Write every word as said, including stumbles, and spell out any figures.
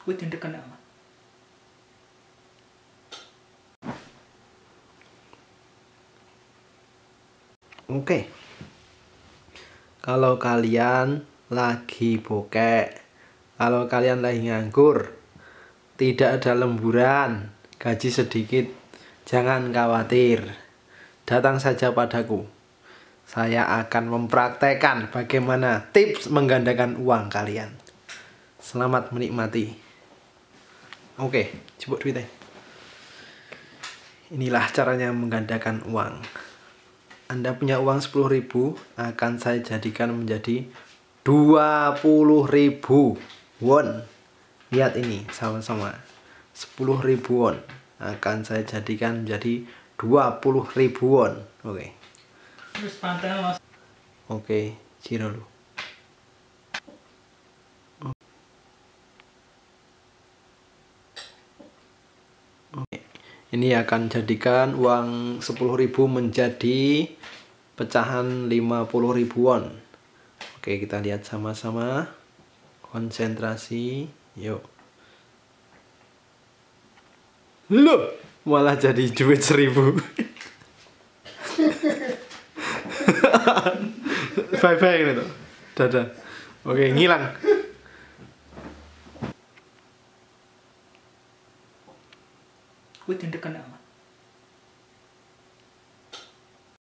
Wih, tindakan apa? Oke, kalau kalian lagi bokek, kalau kalian lagi nganggur, tidak ada lemburan, gaji sedikit, jangan khawatir. Datang saja padaku. Saya akan mempraktekkan bagaimana tips menggandakan uang kalian. Selamat menikmati. Oke, coba duitnya. Inilah caranya menggandakan uang. Anda punya uang sepuluh ribu, akan saya jadikan menjadi dua puluh ribu won. Lihat ini sama-sama. sepuluh ribu won akan saya jadikan menjadi dua puluh ribu won. Oke. Terus pantai mas. Oke, Ciro lu. Oke. Ini akan jadikan uang sepuluh ribu menjadi pecahan lima puluh ribu won. Oke, kita lihat sama-sama. Konsentrasi. Yuk. Loh, malah jadi duit seribu. Bye-bye gitu. Dadah. Oke, ngilang. Wih, tindakan apa?